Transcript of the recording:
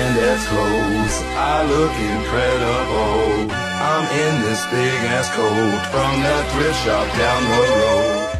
granddad's clothes. I look incredible. I'm in this big ass coat from that thrift shop down the road.